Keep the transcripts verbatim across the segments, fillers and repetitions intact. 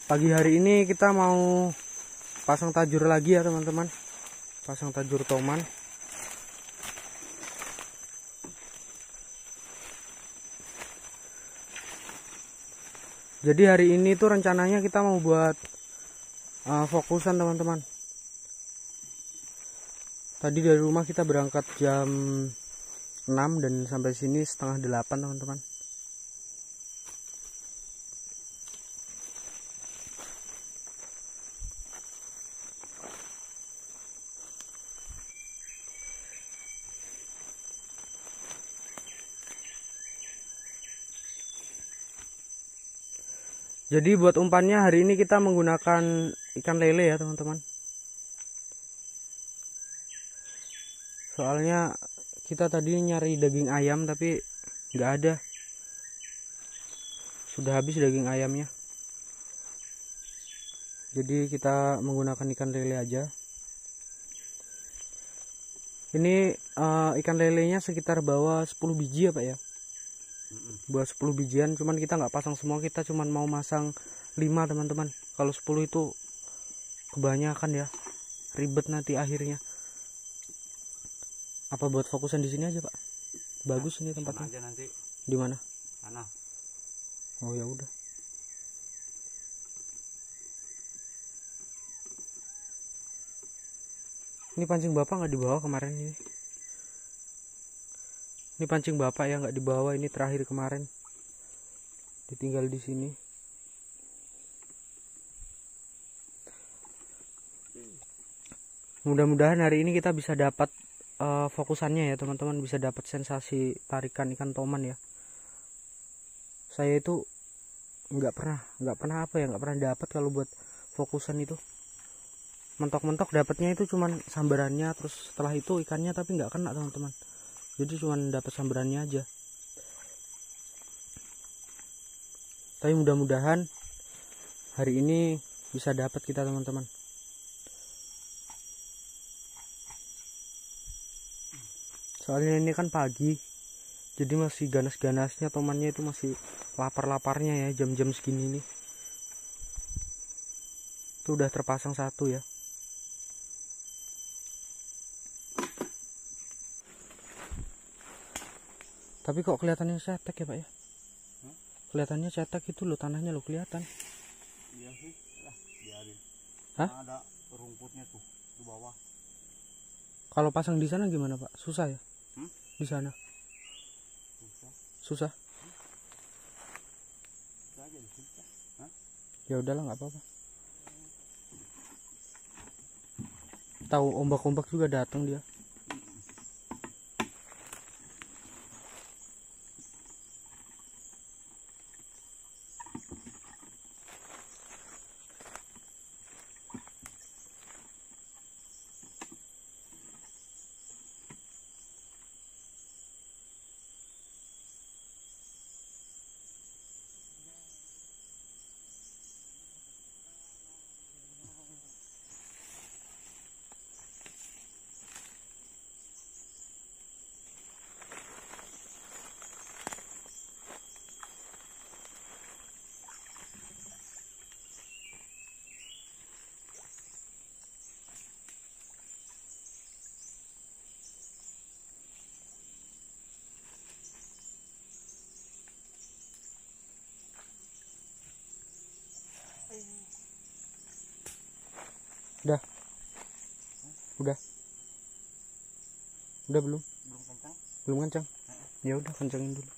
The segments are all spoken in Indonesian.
Pagi hari ini kita mau pasang tajur lagi ya teman-teman. Pasang tajur toman. Jadi hari ini tuh rencananya kita mau buat uh, fokusan teman-teman. Tadi dari rumah kita berangkat jam enam dan sampai sini setengah delapan teman-teman. Jadi buat umpannya hari ini kita menggunakan ikan lele ya teman-teman. Soalnya kita tadi nyari daging ayam tapi nggak ada. Sudah habis daging ayamnya. Jadi kita menggunakan ikan lele aja. Ini uh, ikan lelenya sekitar bawa sepuluh biji ya Pak ya. Buat sepuluh bijian, cuman kita nggak pasang semua, kita cuman mau masang lima teman-teman. Kalau sepuluh itu kebanyakan ya, ribet nanti akhirnya. Apa buat fokusan di sini aja Pak? Bagus nah, ini tempatnya. Aja nanti. Di mana? Sana. Oh ya udah. Ini pancing Bapak nggak dibawa kemarin ini. Ini pancing Bapak ya nggak dibawa, ini terakhir kemarin. Ditinggal di sini. Mudah-mudahan hari ini kita bisa dapat uh, fokusannya ya teman-teman, bisa dapat sensasi tarikan ikan toman ya. Saya itu nggak pernah, nggak pernah apa ya, nggak pernah dapat kalau buat fokusan itu. Mentok-mentok dapatnya itu cuman sambarannya, terus setelah itu ikannya tapi nggak kena teman-teman. Jadi cuma dapat sambarannya aja. Tapi mudah-mudahan hari ini bisa dapat kita teman-teman. Soalnya ini kan pagi, jadi masih ganas-ganasnya tomannya, itu masih lapar-laparnya ya jam-jam segini nih. Itu udah terpasang satu ya. Tapi kok kelihatannya cetek ya Pak ya? Hmm? Kelihatannya cetek itu loh, tanahnya lo kelihatan. Iya sih, lah biarin. Hah? Ada rumputnya tuh di bawah. Kalau pasang di sana gimana Pak? Susah ya? Hmm? Di sana? Susah. Susah? Hmm? Susah aja di sini. Hah? Ya udahlah nggak apa-apa. Tahu ombak-ombak juga datang dia. Udah. Udah. Udah belum? Belum kencang. Belum kencang. Ya udah kencangin dulu.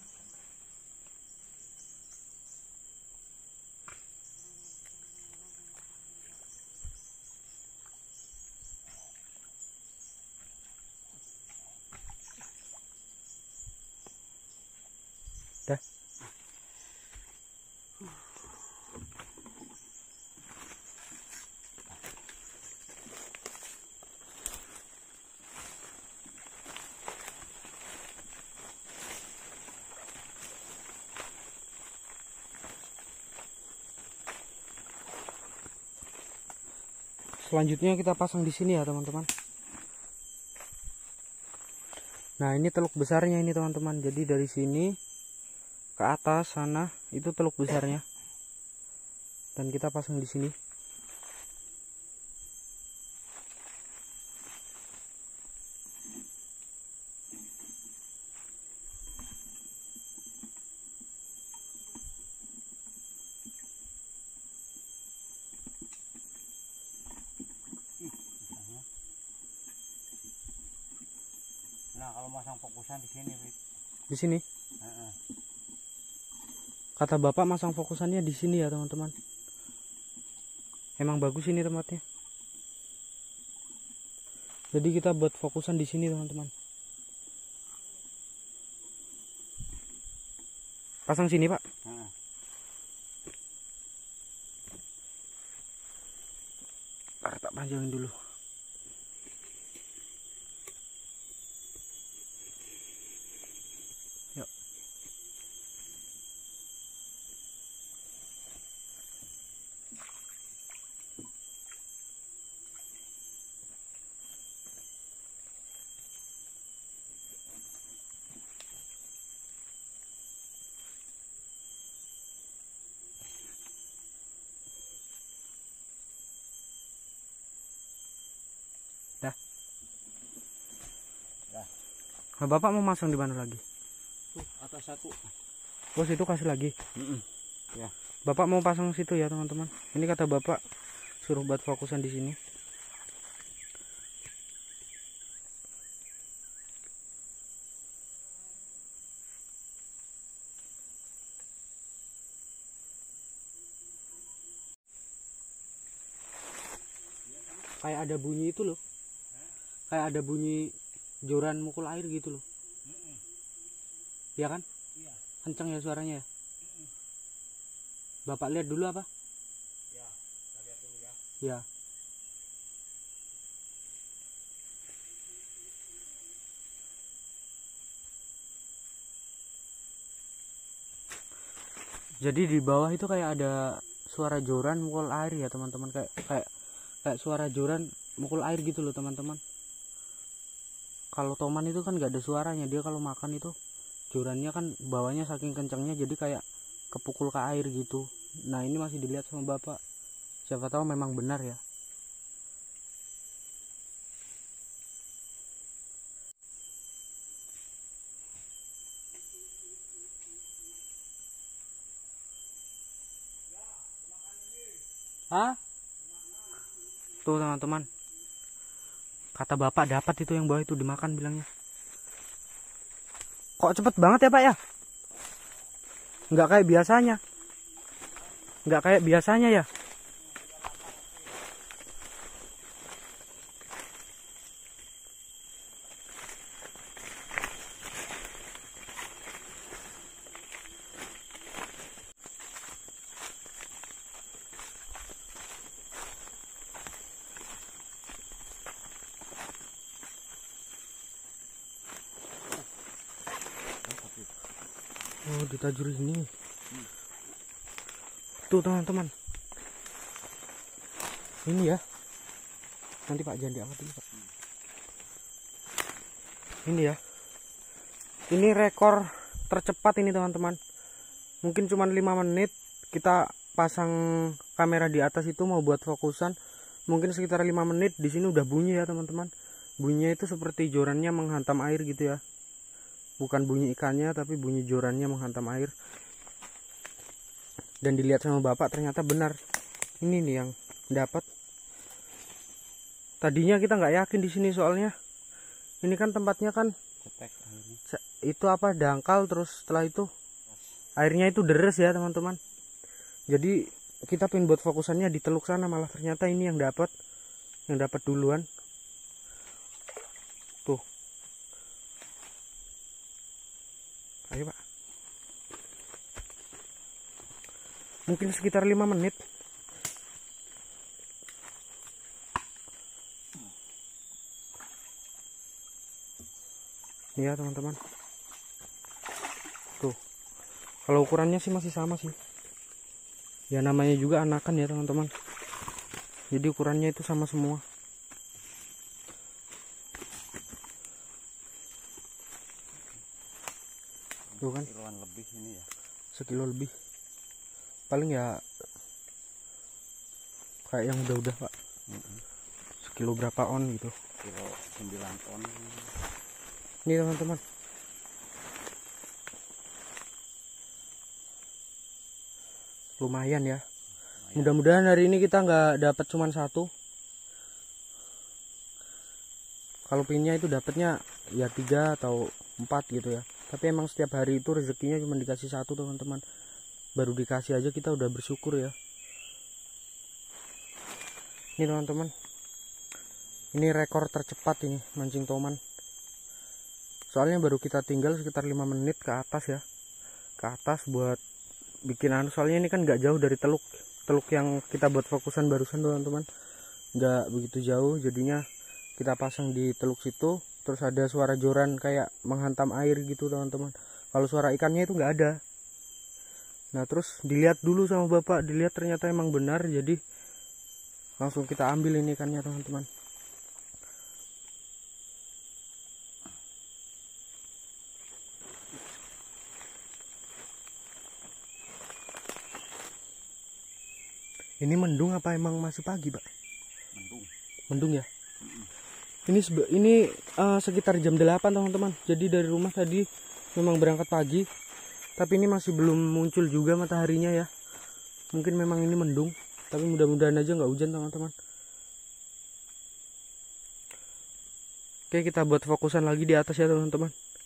Dah. Selanjutnya kita pasang di sini ya teman-teman. Nah ini teluk besarnya ini teman-teman. Jadi dari sini ke atas sana itu teluk besarnya. dan kita pasang di sini. Nah, kalau masang fokusan di sini, Wit. Di sini. Heeh. Kata bapak masang fokusannya di sini ya teman-teman. Emang bagus ini tempatnya. Jadi kita buat fokusan di sini teman-teman. Pasang sini pak. Heeh. Ntar tak panjangin dulu. Yuk. Dah. Dah. Nah, bapak mau masang di mana lagi? Tuh, atas satu. Oh, situ kasih lagi. Heeh. Ya. Bapak mau pasang situ ya teman-teman. Ini kata bapak suruh buat fokusan di sini. Kayak ada bunyi itu loh. Kayak ada bunyi joran mukul air gitu loh. Iya kan? Iya. Kenceng ya suaranya ya. Bapak lihat dulu apa? Ya, kita lihat dulu ya. Ya. Jadi di bawah itu kayak ada suara joran mukul air ya teman-teman, kayak kayak kayak suara joran mukul air gitu loh teman-teman. Kalau toman itu kan nggak ada suaranya, dia kalau makan itu jorannya kan bawahnya saking kencangnya jadi kayak kepukul ke air gitu. Nah ini masih dilihat sama bapak, siapa tahu memang benar ya. Hah? Tuh teman-teman, kata bapak dapat itu yang bawah itu dimakan bilangnya. Kok cepet banget ya pak ya? Nggak kayak biasanya. Nggak kayak biasanya ya. Oh ditajur ini. Tuh teman-teman, ini ya. Nanti pak jangan diangkat dulu pak. Ini ya. Ini rekor tercepat ini teman-teman. Mungkin cuma lima menit kita pasang kamera di atas itu mau buat fokusan. Mungkin sekitar lima menit di sini udah bunyi ya teman-teman. Bunyinya itu seperti jorannya menghantam air gitu ya. Bukan bunyi ikannya tapi bunyi jorannya menghantam air. Dan dilihat sama bapak ternyata benar. Ini nih yang dapat. Tadinya kita nggak yakin di sini soalnya. Ini kan tempatnya kan Cetek airnya. itu apa dangkal, terus setelah itu airnya itu deres ya teman-teman. Jadi kita pengen buat fokusannya di teluk sana, malah ternyata ini yang dapat, yang dapat duluan. Tuh. Ayo pak. Mungkin sekitar lima menit. Iya teman-teman. Tuh. Kalau ukurannya sih masih sama sih. Ya namanya juga anakan ya teman-teman. Jadi ukurannya itu sama semua. Tuh kan. Kiloan lebih ini ya. Sekilo lebih. Paling ya kayak yang udah-udah Pak. Mm-mm. Sekilo berapa on gitu. Kilo sembilan on. Ini teman-teman. Lumayan ya. Mudah-mudahan hari ini kita nggak dapat cuma satu. Kalau pinnya itu dapatnya ya tiga atau empat gitu ya. Tapi emang setiap hari itu rezekinya cuma dikasih satu teman-teman. Baru dikasih aja kita udah bersyukur ya. Ini teman-teman. Ini rekor tercepat ini mancing toman. Soalnya baru kita tinggal sekitar lima menit ke atas ya. Ke atas buat bikin anu. Soalnya ini kan nggak jauh dari teluk. Teluk yang kita buat fokusan barusan teman-teman. Nggak begitu jauh, jadinya kita pasang di teluk situ. Terus ada suara joran kayak menghantam air gitu teman-teman. Kalau suara ikannya itu nggak ada. Nah terus dilihat dulu sama bapak, dilihat ternyata emang benar, jadi langsung kita ambil ini ikannya teman-teman. Ini mendung apa emang masih pagi Pak? Mendung. Mendung ya. Ini ini uh, sekitar jam delapan teman-teman. Jadi dari rumah tadi memang berangkat pagi, tapi ini masih belum muncul juga mataharinya ya. Mungkin memang ini mendung, tapi mudah-mudahan aja nggak hujan teman-teman. Oke, kita buat fokusan lagi di atas ya teman-teman.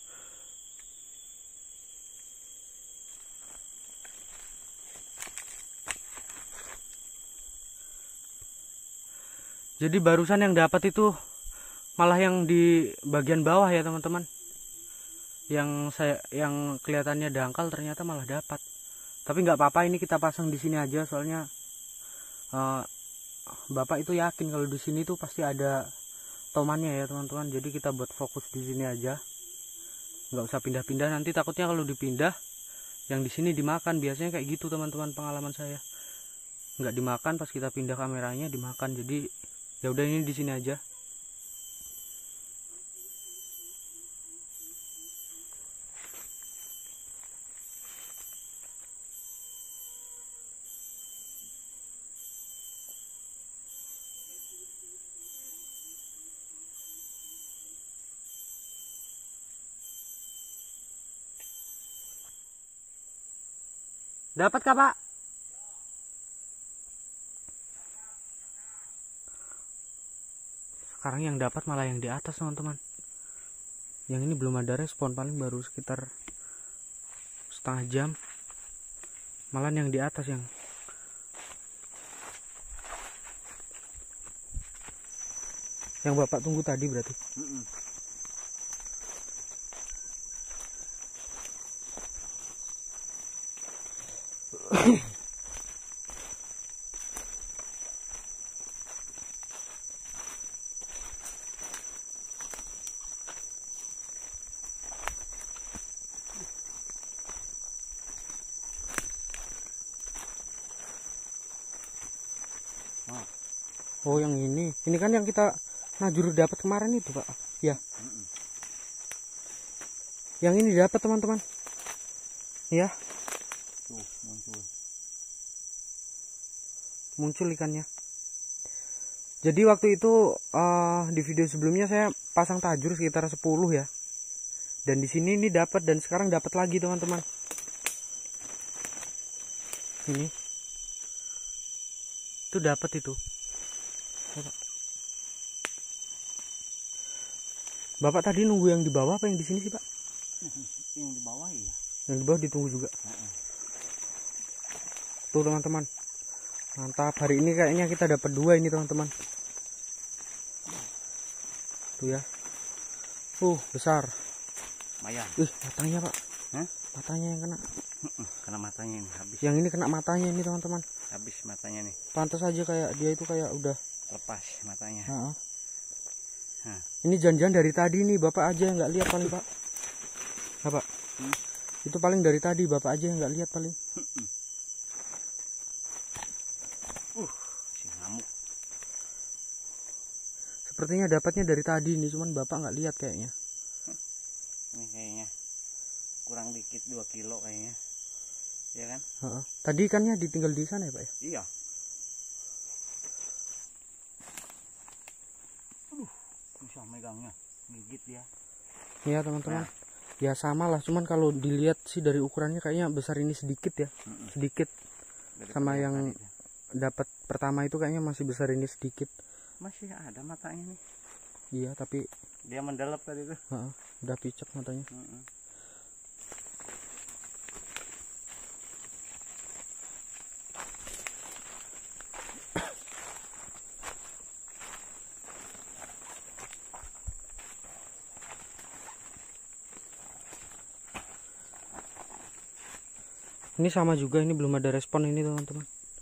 Jadi barusan yang dapat itu malah yang di bagian bawah ya teman-teman. Yang saya yang kelihatannya dangkal ternyata malah dapat. Tapi nggak apa-apa, ini kita pasang di sini aja soalnya uh, bapak itu yakin kalau di sini tuh pasti ada tomannya ya teman-teman. Jadi kita buat fokus di sini aja. Nggak usah pindah-pindah, nanti takutnya kalau dipindah yang di sini dimakan. Biasanya kayak gitu teman-teman, pengalaman saya. Nggak dimakan, pas kita pindah kameranya dimakan. Jadi ya udah, ini di sini aja. Dapat kah Pak? Sekarang yang dapat malah yang di atas teman-teman. Yang ini belum ada respon, paling baru sekitar setengah jam. Malah yang di atas yang yang bapak tunggu tadi berarti. Mm-mm. Oh yang ini, ini kan yang kita najur dapat kemarin itu Pak. Ya. Mm-mm. Yang ini dapat teman-teman. Ya. Tuh muncul. Muncul ikannya. Jadi waktu itu uh, di video sebelumnya saya pasang tajur sekitar sepuluh ya. Dan di sini ini dapat, dan sekarang dapat lagi teman-teman. Ini. Itu dapat itu. Bapak. Bapak tadi nunggu yang di bawah apa yang di sini sih Pak? Yang di bawah ya. Yang di bawah ditunggu juga. Uh-uh. Tuh teman-teman. Mantap, hari ini kayaknya kita dapat dua ini teman-teman. Tuh ya. Uh, besar. Lumayan. Ih, matanya Pak. Hah? Matanya yang kena. Uh-uh. Kena matanya ini habis. Yang ini kena matanya ini teman-teman. Habis matanya nih. Pantas aja kayak dia itu kayak udah Lepas matanya. Nah, Nah. ini janjian dari tadi nih, bapak aja yang nggak lihat paling Pak. Bapak, Hmm? itu paling dari tadi bapak aja yang nggak lihat paling. Uh, si ngamuk. Sepertinya dapatnya dari tadi nih, cuman bapak nggak lihat kayaknya. Ini kayaknya kurang dikit dua kilo kayaknya. Iya kan? Heeh. Tadi ikannya ditinggal di sana ya Pak ya? Iya. udangnya gigit ya. Iya teman-teman. Nah. Ya sama lah, cuman kalau dilihat sih dari ukurannya kayaknya besar ini sedikit ya. Mm-mm. Sedikit. Dari sama yang dapat pertama itu kayaknya masih besar ini sedikit. Masih ada matanya nih. Iya, tapi dia mendelep tadi tuh. Uh, udah picek matanya. Mm-mm. Ini sama juga, ini belum ada respon ini teman-teman.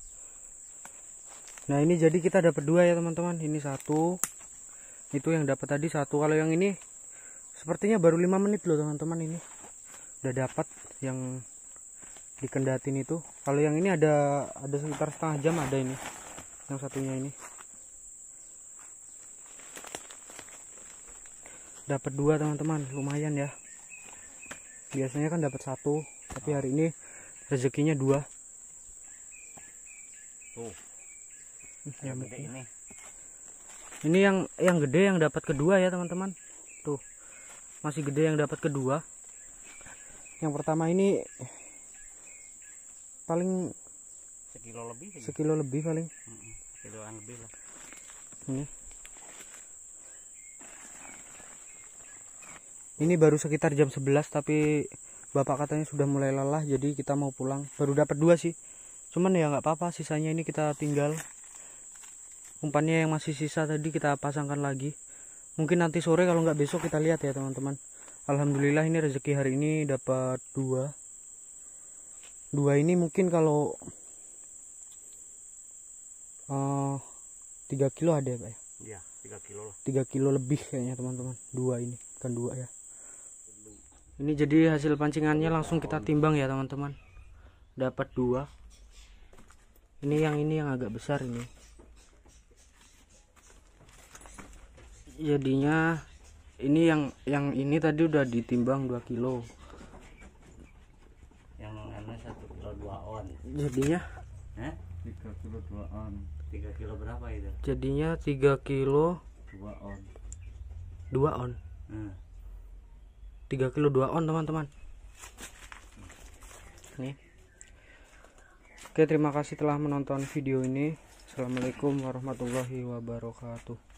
Nah ini jadi kita dapat dua ya teman-teman. Ini satu, itu yang dapat tadi satu. Kalau yang ini sepertinya baru lima menit loh teman-teman, ini udah dapat yang dikendatin itu. Kalau yang ini ada ada sekitar setengah jam ada ini. Yang satunya ini dapat dua teman-teman, lumayan ya. Biasanya kan dapat satu, tapi hari ini rezekinya dua. Tuh. Yang gede ini. Ini yang yang gede yang dapat kedua ya teman-teman. Tuh. Masih gede yang dapat kedua. Yang pertama ini paling sekilo lebih. Sekilo lebih paling. Kiloan lebih lah. Ini. Ini baru sekitar jam sebelas tapi bapak katanya sudah mulai lelah, jadi kita mau pulang. Baru dapat dua sih, cuman ya nggak apa-apa, sisanya ini kita tinggal. Umpannya yang masih sisa tadi kita pasangkan lagi. Mungkin nanti sore kalau nggak besok kita lihat ya teman-teman. Alhamdulillah ini rezeki hari ini dapat dua. Dua ini mungkin kalau uh, tiga kilo ada ya pak ya? Iya tiga kilo lah. Tiga kilo lebih kayaknya teman-teman. Dua ini, kan dua ya. Ini jadi hasil pancingannya langsung kita timbang ya teman-teman. Dapat dua. Ini yang ini yang agak besar ini. Jadinya ini yang yang ini tadi udah ditimbang dua kilo. Yang ini satu kilo dua on. Jadinya eh? tiga kilo dua on. tiga kilo berapa itu? Jadinya tiga kilo dua on. dua on. Hmm. tiga kilo dua on teman-teman. Nih. Oke, terima kasih telah menonton video ini. Assalamualaikum warahmatullahi wabarakatuh.